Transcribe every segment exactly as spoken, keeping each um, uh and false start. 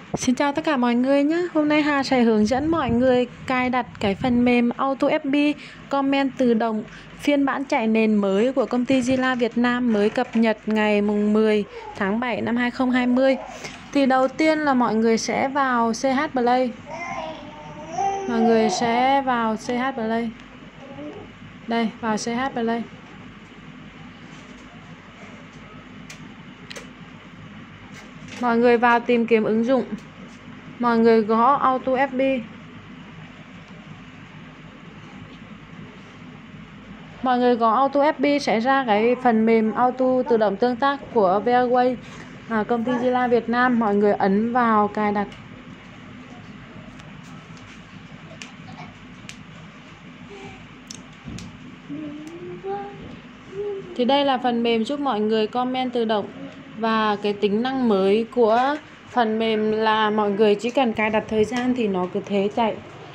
Xin chào tất cả mọi người nhé. Hôm nay Hà sẽ hướng dẫn mọi người cài đặt cái phần mềm Auto ép bê Comment tự động phiên bản chạy nền mới của công ty Zilla Việt Nam mới cập nhật ngày mùng mười tháng bảy năm hai không hai không. Thì đầu tiên là mọi người sẽ vào xê hát Play. Mọi người sẽ vào xê hát Play. Đây, vào xê hát Play. Mọi người vào tìm kiếm ứng dụng. Mọi người gõ Auto ép bê. Mọi người gõ Auto ép bê sẽ ra cái phần mềm auto tự động tương tác của Veaway, à, công ty Zilla Việt Nam. Mọi người ấn vào cài đặt. Thì đây là phần mềm giúp mọi người comment tự động. Và cái tính năng mới của phần mềm là mọi người chỉ cần cài đặt thời gian thì nó cứ thế chạy.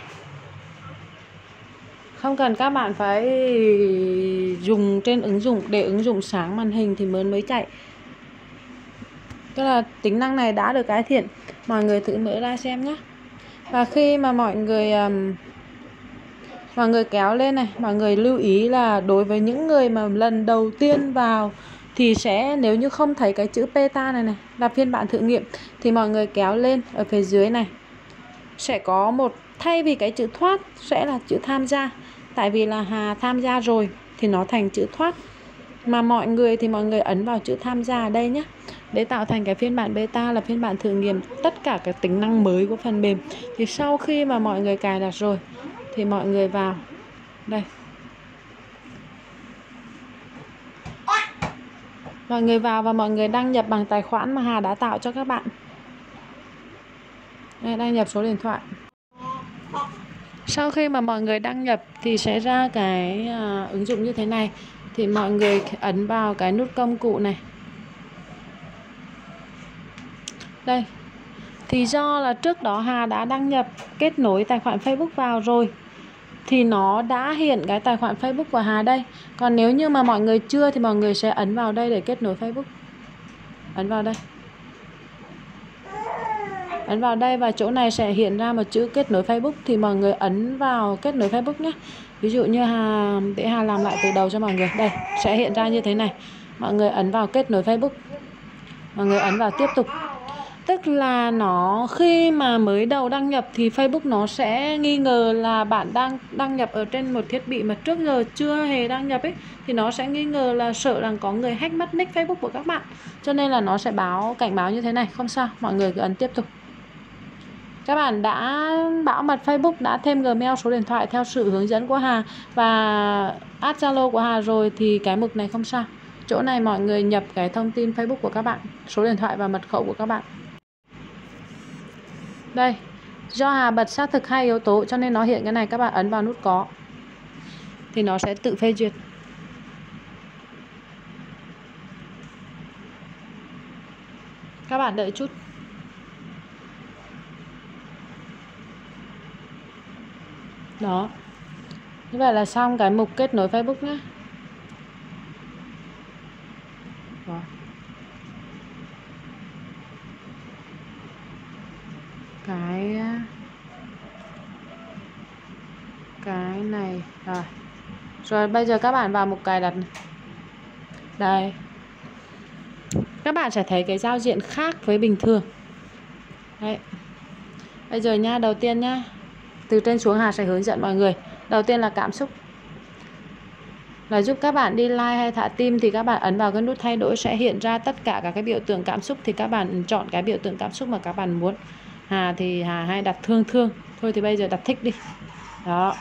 Không cần các bạn phải dùng trên ứng dụng để ứng dụng sáng màn hình thì mới mới chạy. Tức là tính năng này đã được cải thiện. Mọi người thử mở ra xem nhé. Và khi mà mọi người um, mọi người kéo lên này, mọi người lưu ý là đối với những người mà lần đầu tiên vào thì sẽ, nếu như không thấy cái chữ beta này này là phiên bản thử nghiệm, thì mọi người kéo lên ở phía dưới này sẽ có một, thay vì cái chữ thoát sẽ là chữ tham gia. Tại vì là Hà tham gia rồi thì nó thành chữ thoát. Mà mọi người thì mọi người ấn vào chữ tham gia ở đây nhé, để tạo thành cái phiên bản beta là phiên bản thử nghiệm tất cả các tính năng mới của phần mềm. Thì sau khi mà mọi người cài đặt rồi thì mọi người vào đây. Mọi người vào và mọi người đăng nhập bằng tài khoản mà Hà đã tạo cho các bạn. Đây, đăng nhập số điện thoại. Sau khi mà mọi người đăng nhập thì sẽ ra cái uh, ứng dụng như thế này. Thì mọi người ấn vào cái nút công cụ này. Đây. Thì do là trước đó Hà đã đăng nhập kết nối tài khoản Facebook vào rồi, thì nó đã hiện cái tài khoản Facebook của Hà đây. Còn nếu như mà mọi người chưa thì mọi người sẽ ấn vào đây để kết nối Facebook. Ấn vào đây. Ấn vào đây và chỗ này sẽ hiện ra một chữ kết nối Facebook. Thì mọi người ấn vào kết nối Facebook nhé. Ví dụ như Hà, để Hà làm lại từ đầu cho mọi người. Đây, sẽ hiện ra như thế này. Mọi người ấn vào kết nối Facebook. Mọi người ấn vào tiếp tục. Tức là nó khi mà mới đầu đăng nhập thì Facebook nó sẽ nghi ngờ là bạn đang đăng nhập ở trên một thiết bị mà trước giờ chưa hề đăng nhập ấy. Thì nó sẽ nghi ngờ là sợ rằng có người hack mất nick Facebook của các bạn. Cho nên là nó sẽ báo cảnh báo như thế này. Không sao, mọi người cứ ấn tiếp tục. Các bạn đã bảo mật Facebook, đã thêm Gmail, số điện thoại theo sự hướng dẫn của Hà và add Zalo của Hà rồi thì cái mục này không sao. Chỗ này mọi người nhập cái thông tin Facebook của các bạn, số điện thoại và mật khẩu của các bạn. Đây, do Hà bật xác thực hai yếu tố cho nên nó hiện cái này, các bạn ấn vào nút có thì nó sẽ tự phê duyệt. Các bạn đợi chút. Đó. Như vậy là xong cái mục kết nối Facebook nhé. Đó. Cái cái này rồi. Rồi bây giờ các bạn vào mục cài đặt này. Đây. Các bạn sẽ thấy cái giao diện khác với bình thường. Đấy. Bây giờ nha, đầu tiên nhá, từ trên xuống Hà sẽ hướng dẫn mọi người. Đầu tiên là cảm xúc. Là giúp các bạn đi like hay thả tim thì các bạn ấn vào cái nút thay đổi, sẽ hiện ra tất cả các cái biểu tượng cảm xúc. Thì các bạn chọn cái biểu tượng cảm xúc mà các bạn muốn. Hà thì Hà hay đặt thương thương. Thôi thì bây giờ đặt thích đi. Đó.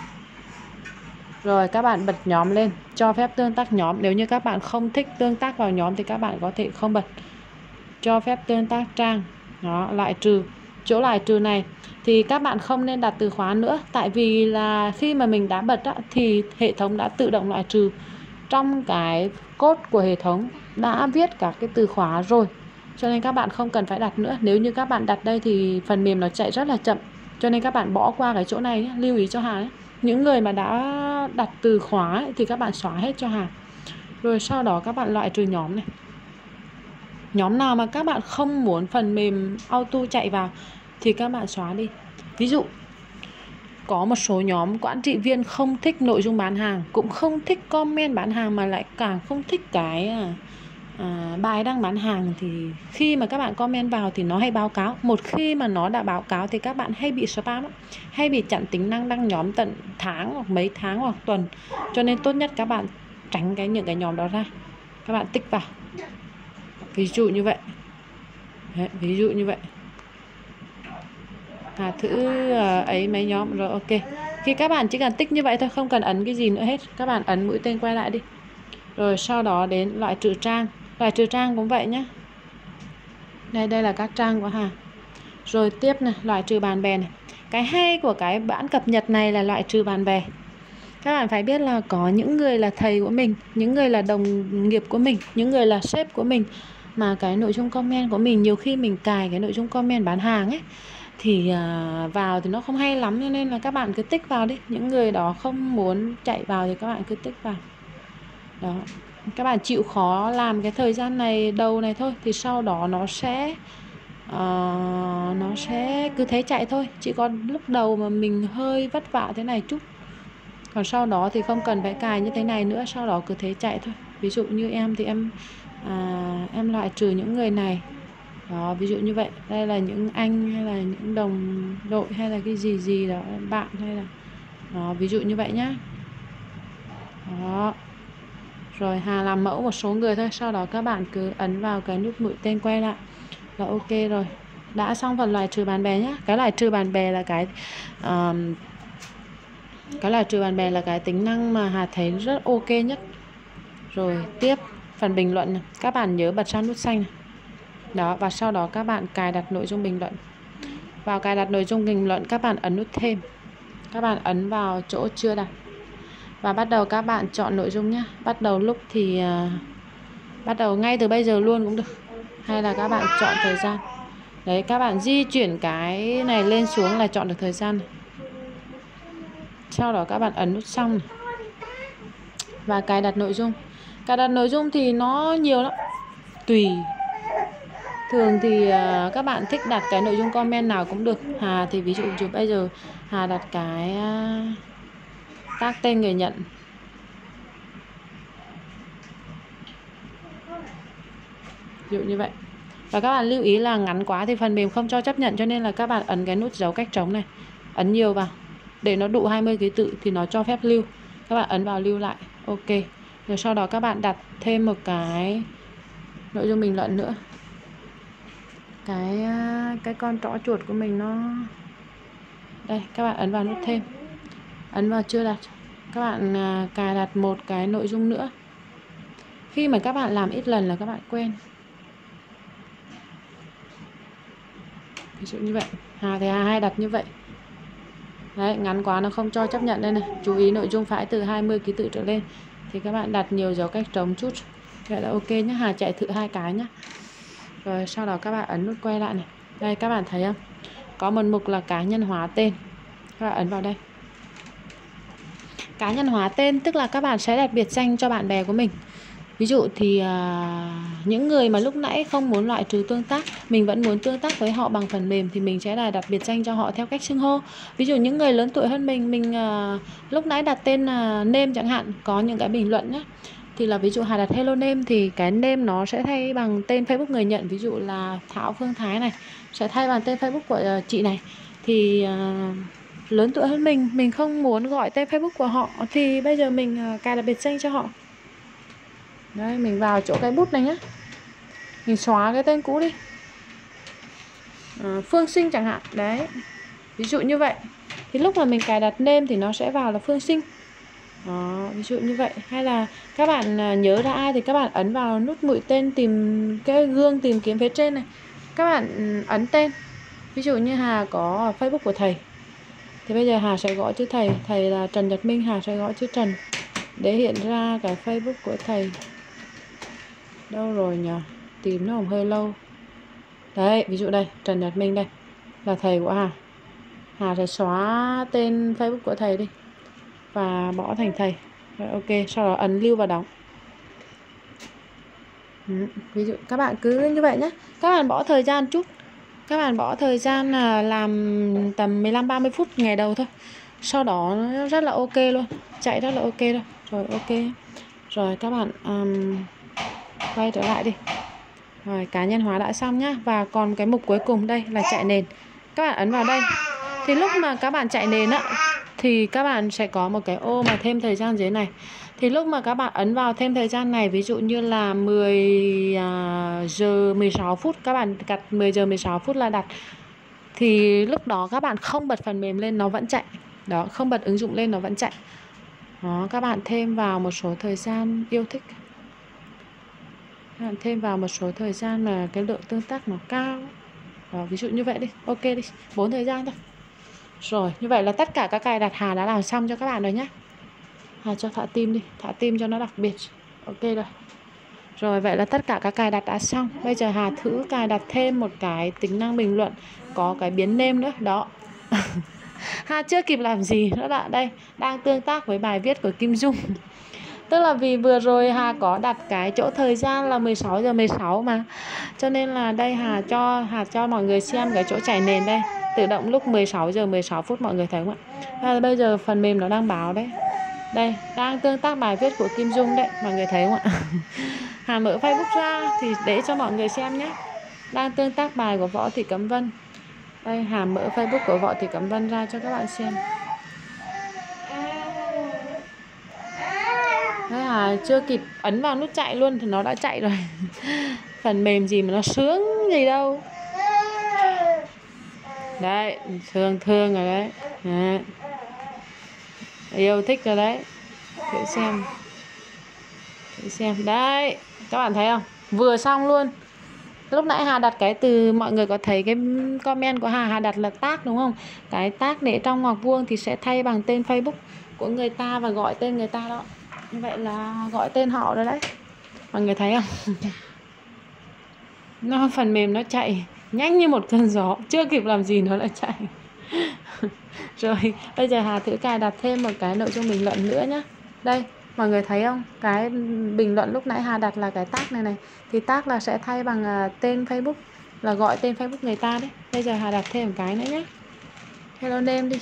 Rồi các bạn bật nhóm lên, cho phép tương tác nhóm. Nếu như các bạn không thích tương tác vào nhóm thì các bạn có thể không bật. Cho phép tương tác trang. Đó, loại trừ. Chỗ loại trừ này thì các bạn không nên đặt từ khóa nữa. Tại vì là khi mà mình đã bật á, thì hệ thống đã tự động loại trừ. Trong cái code của hệ thống đã viết các cái từ khóa rồi. Cho nên các bạn không cần phải đặt nữa. Nếu như các bạn đặt đây thì phần mềm nó chạy rất là chậm. Cho nên các bạn bỏ qua cái chỗ này nhé. Lưu ý cho Hà ấy. Những người mà đã đặt từ khóa ấy, thì các bạn xóa hết cho Hà. Rồi sau đó các bạn loại trừ nhóm này. Nhóm nào mà các bạn không muốn phần mềm auto chạy vào thì các bạn xóa đi. Ví dụ có một số nhóm quản trị viên không thích nội dung bán hàng, cũng không thích comment bán hàng, mà lại càng không thích cái à, bài đăng bán hàng, thì khi mà các bạn comment vào thì nó hay báo cáo. Một khi mà nó đã báo cáo thì các bạn hay bị spam, hay bị chặn tính năng đăng nhóm tận tháng hoặc mấy tháng hoặc tuần. Cho nên tốt nhất các bạn tránh cái những cái nhóm đó ra, các bạn tích vào. Ví dụ như vậy. Đấy, ví dụ như vậy. À, thử uh, ấy mấy nhóm rồi, ok. Khi các bạn chỉ cần tích như vậy thôi, không cần ấn cái gì nữa hết. Các bạn ấn mũi tên quay lại đi. Rồi sau đó đến loại trừ trang. Loại trừ trang cũng vậy nhé. Đây, đây là các trang của Hà. Rồi tiếp này, loại trừ bạn bè này. Cái hay của cái bản cập nhật này là loại trừ bạn bè. Các bạn phải biết là có những người là thầy của mình, những người là đồng nghiệp của mình, những người là sếp của mình, mà cái nội dung comment của mình nhiều khi mình cài cái nội dung comment bán hàng ấy, thì uh, vào thì nó không hay lắm, cho nên là các bạn cứ tích vào đi. Những người đó không muốn chạy vào thì các bạn cứ tích vào. Đó. Các bạn chịu khó làm cái thời gian này đầu này thôi, thì sau đó nó sẽ uh, nó sẽ cứ thế chạy thôi. Chỉ còn lúc đầu mà mình hơi vất vả thế này chút, còn sau đó thì không cần phải cài như thế này nữa, sau đó cứ thế chạy thôi. Ví dụ như em thì em à, em loại trừ những người này. Đó, ví dụ như vậy. Đây là những anh hay là những đồng đội hay là cái gì gì đó, bạn hay là đó, ví dụ như vậy nhá. Đó. Rồi Hà làm mẫu một số người thôi, sau đó các bạn cứ ấn vào cái nút mũi tên quay lại là ok rồi. Đã xong phần loại trừ bạn bè nhá. Cái loại trừ bạn bè là cái uh, cái loại trừ bạn bè là cái tính năng mà Hà thấy rất ok nhất. Rồi tiếp phần bình luận này. Các bạn nhớ bật sang nút xanh này. Đó, và sau đó các bạn cài đặt nội dung bình luận. Vào cài đặt nội dung bình luận, các bạn ấn nút thêm. Các bạn ấn vào chỗ chưa đặt. Và bắt đầu các bạn chọn nội dung nhé. Bắt đầu lúc thì uh, bắt đầu ngay từ bây giờ luôn cũng được, hay là các bạn chọn thời gian. Đấy, các bạn di chuyển cái này lên xuống là chọn được thời gian này. Sau đó các bạn ấn nút xong này. Và cài đặt nội dung. Cài đặt nội dung thì nó nhiều lắm, tùy. Thường thì uh, các bạn thích đặt cái nội dung comment nào cũng được. Hà thì ví dụ như bây giờ Hà đặt cái uh, tag tên người nhận. Ví dụ như vậy. Và các bạn lưu ý là ngắn quá thì phần mềm không cho chấp nhận, cho nên là các bạn ấn cái nút dấu cách trống này, ấn nhiều vào để nó đủ hai mươi ký tự thì nó cho phép lưu. Các bạn ấn vào lưu lại, ok. Rồi sau đó các bạn đặt thêm một cái nội dung bình luận nữa. Cái cái con trỏ chuột của mình nó đây, các bạn ấn vào nút thêm, ấn vào chưa đặt, các bạn cài đặt một cái nội dung nữa. Khi mà các bạn làm ít lần là các bạn quen. Ví dụ như vậy. Hà thì Hà hay đặt như vậy. Đấy, ngắn quá nó không cho chấp nhận đây này. Chú ý nội dung phải từ hai mươi ký tự trở lên. Thì các bạn đặt nhiều dấu cách trống chút. Vậy là ok nhé. Hà chạy thử hai cái nhé. Rồi sau đó các bạn ấn nút quay lại này. Đây các bạn thấy không? Có một mục là cá nhân hóa tên. Các bạn ấn vào đây. Cá nhân hóa tên tức là các bạn sẽ đặt biệt danh cho bạn bè của mình. Ví dụ thì uh, những người mà lúc nãy không muốn loại trừ tương tác, mình vẫn muốn tương tác với họ bằng phần mềm, thì mình sẽ là đặt biệt danh cho họ theo cách xưng hô. Ví dụ những người lớn tuổi hơn mình, mình uh, lúc nãy đặt tên uh, name chẳng hạn, có những cái bình luận nhé, thì là ví dụ Hà đặt hello name thì cái name nó sẽ thay bằng tên Facebook người nhận. Ví dụ là Thảo Phương Thái này sẽ thay bằng tên Facebook của uh, chị này. Thì uh, lớn tuổi hơn mình, mình không muốn gọi tên Facebook của họ thì bây giờ mình uh, cài đặt biệt danh cho họ. Đây, mình vào chỗ cái bút này nhé, mình xóa cái tên cũ đi, à, Phương Sinh chẳng hạn. Đấy, ví dụ như vậy. Thì lúc mà mình cài đặt name thì nó sẽ vào là Phương Sinh. Đó, ví dụ như vậy. Hay là các bạn nhớ ra ai thì các bạn ấn vào nút mũi tên, tìm cái gương tìm kiếm phía trên này, các bạn ấn tên. Ví dụ như Hà có Facebook của thầy, thì bây giờ Hà sẽ gõ chữ thầy. Thầy là Trần Nhật Minh, Hà sẽ gõ chữ Trần để hiện ra cái Facebook của thầy. Đâu rồi nhỉ? Tìm nó hơi lâu. Đấy, ví dụ đây, Trần Nhật Minh đây là thầy của Hà. Hà sẽ xóa tên Facebook của thầy đi và bỏ thành thầy. Rồi, ok, sau đó ấn lưu vào đóng. Ừ, ví dụ các bạn cứ như vậy nhé. Các bạn bỏ thời gian chút. Các bạn bỏ thời gian là làm tầm mười lăm ba mươi phút ngày đầu thôi. Sau đó nó rất là ok luôn, chạy rất là ok thôi. Rồi ok. Rồi các bạn um, quay trở lại đi. Rồi cá nhân hóa đã xong nhá. Và còn cái mục cuối cùng đây là chạy nền. Các bạn ấn vào đây. Thì lúc mà các bạn chạy nền á thì các bạn sẽ có một cái ô mà thêm thời gian dưới này. Thì lúc mà các bạn ấn vào thêm thời gian này, ví dụ như là mười giờ mười sáu phút, các bạn đặt mười giờ mười sáu phút là đặt. Thì lúc đó các bạn không bật phần mềm lên nó vẫn chạy. Đó, không bật ứng dụng lên nó vẫn chạy. Đó, các bạn thêm vào một số thời gian yêu thích. Các bạn thêm vào một số thời gian mà cái lượng tương tác nó cao. Đó, ví dụ như vậy đi, ok đi, bốn thời gian thôi. Rồi, như vậy là tất cả các cài đặt Hà đã làm xong cho các bạn rồi nhé. Hà cho thả tim đi, thả tim cho nó đặc biệt. Ok rồi. Rồi, vậy là tất cả các cài đặt đã xong. Bây giờ Hà thử cài đặt thêm một cái tính năng bình luận, có cái biến name nữa. Đó. Hà chưa kịp làm gì nữa là đây, đang tương tác với bài viết của Kim Dung. Tức là vì vừa rồi Hà có đặt cái chỗ thời gian là mười sáu giờ mười sáu mà. Cho nên là đây Hà cho Hà cho mọi người xem cái chỗ chạy nền đây. Tự động lúc mười sáu giờ mười sáu phút mọi người thấy không ạ? Và bây giờ phần mềm nó đang báo đấy. Đây, đang tương tác bài viết của Kim Dung đấy, mọi người thấy không ạ? Hà mở Facebook ra thì để cho mọi người xem nhé. Đang tương tác bài của Võ Thị Cẩm Vân. Đây, Hà mở Facebook của Võ Thị Cẩm Vân ra cho các bạn xem. Đấy, Hà chưa kịp ấn vào nút chạy luôn thì nó đã chạy rồi. Phần mềm gì mà nó sướng gì đâu. Đấy, thương thương rồi đấy. Đấy. Yêu thích rồi đấy. Thử xem. Thử xem. Đấy, các bạn thấy không? Vừa xong luôn. Lúc nãy Hà đặt cái từ, mọi người có thấy cái comment của Hà, Hà đặt là tag đúng không? Cái tag để trong ngoặc vuông thì sẽ thay bằng tên Facebook của người ta và gọi tên người ta đó. Như vậy là gọi tên họ rồi đấy. Mọi người thấy không? Nó phần mềm nó chạy nhanh như một cơn gió, chưa kịp làm gì nó đã chạy. Rồi, bây giờ Hà thử cài đặt thêm một cái nội dung bình luận nữa nhé. Đây, mọi người thấy không? Cái bình luận lúc nãy Hà đặt là cái tag này này. Thì tag là sẽ thay bằng uh, tên Facebook, là gọi tên Facebook người ta đấy. Bây giờ Hà đặt thêm một cái nữa nhé. Hello name đi.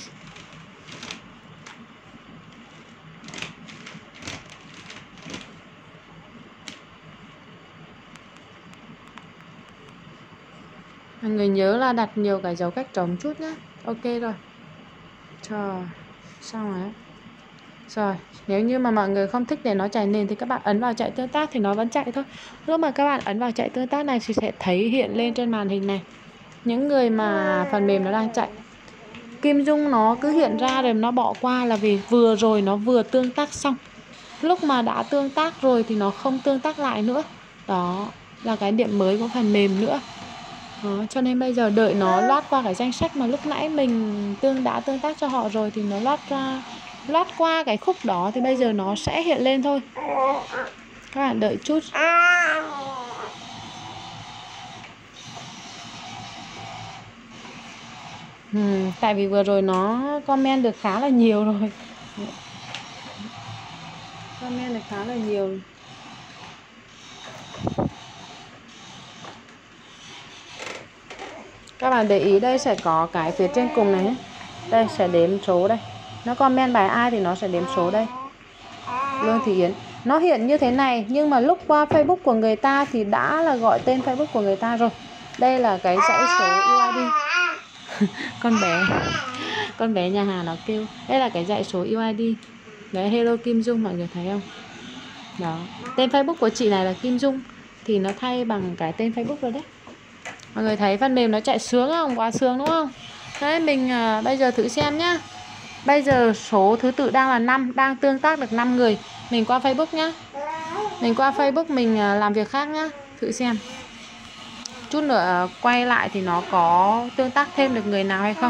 Mọi người nhớ là đặt nhiều cái dấu cách trống chút nhé. Ok rồi. Trời, xong rồi. Rồi, nếu như mà mọi người không thích để nó chạy nền thì các bạn ấn vào chạy tương tác thì nó vẫn chạy thôi. Lúc mà các bạn ấn vào chạy tương tác này thì sẽ thấy hiện lên trên màn hình này những người mà phần mềm nó đang chạy. Kim Dung nó cứ hiện ra rồi nó bỏ qua là vì vừa rồi nó vừa tương tác xong. Lúc mà đã tương tác rồi thì nó không tương tác lại nữa. Đó là cái điểm mới của phần mềm nữa. Đó, cho nên bây giờ đợi nó loát qua cái danh sách mà lúc nãy mình tương đã tương tác cho họ rồi thì nó loát ra loát qua cái khúc đó thì bây giờ nó sẽ hiện lên thôi. Các bạn đợi chút. Ừ, tại vì vừa rồi nó comment được khá là nhiều rồi. Comment được khá là nhiều. Các bạn để ý đây sẽ có cái phía trên cùng này nhé. Đây sẽ đếm số đây. Nó comment bài ai thì nó sẽ đếm số đây. Lương Thị Yến. Nó hiện như thế này nhưng mà lúc qua Facebook của người ta thì đã là gọi tên Facebook của người ta rồi. Đây là cái dãy số u i đê. Con bé Con bé nhà Hà nó kêu. Đây là cái dãy số u i đê. Đấy, hello Kim Dung, mọi người thấy không? Đó. Tên Facebook của chị này là Kim Dung thì nó thay bằng cái tên Facebook rồi đấy. Mọi người thấy phần mềm nó chạy sướng không? Quá sướng đúng không? Đấy, mình uh, bây giờ thử xem nhá. Bây giờ số thứ tự đang là năm, đang tương tác được năm người. Mình qua Facebook nhá. Mình qua Facebook mình uh, làm việc khác nhá. Thử xem. Chút nữa uh, quay lại thì nó có tương tác thêm được người nào hay không.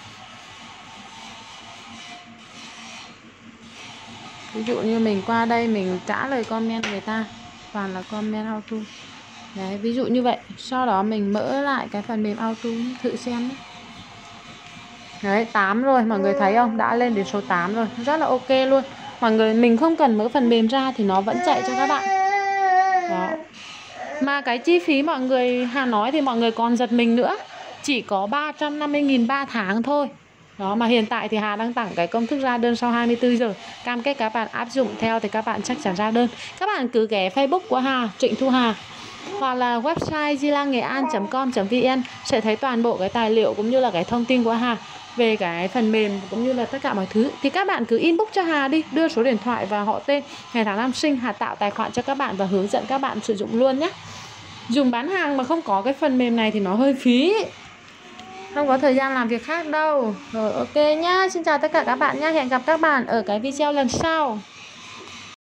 Ví dụ như mình qua đây mình trả lời comment người ta, toàn là comment auto. Đấy, ví dụ như vậy. Sau đó mình mở lại cái phần mềm auto thử xem nhé. Đấy, tám rồi, mọi người thấy không? Đã lên đến số tám rồi, rất là ok luôn. Mọi người, mình không cần mở phần mềm ra thì nó vẫn chạy cho các bạn. Đó. Mà cái chi phí mọi người Hà nói thì mọi người còn giật mình nữa, chỉ có ba trăm năm mươi nghìn ba tháng thôi. Đó, mà hiện tại thì Hà đang tặng cái công thức ra đơn sau hai mươi tư giờ. Cam kết các bạn áp dụng theo thì các bạn chắc chắn ra đơn. Các bạn cứ ghé Facebook của Hà, Trịnh Thu Hà, hoặc là website gilangean chấm com chấm vn sẽ thấy toàn bộ cái tài liệu cũng như là cái thông tin của Hà về cái phần mềm cũng như là tất cả mọi thứ. Thì các bạn cứ inbox cho Hà đi, đưa số điện thoại và họ tên, ngày tháng năm sinh, Hà tạo tài khoản cho các bạn và hướng dẫn các bạn sử dụng luôn nhé. Dùng bán hàng mà không có cái phần mềm này thì nó hơi phí, không có thời gian làm việc khác đâu. Rồi ok nhá, xin chào tất cả các bạn nhá, hẹn gặp các bạn ở cái video lần sau.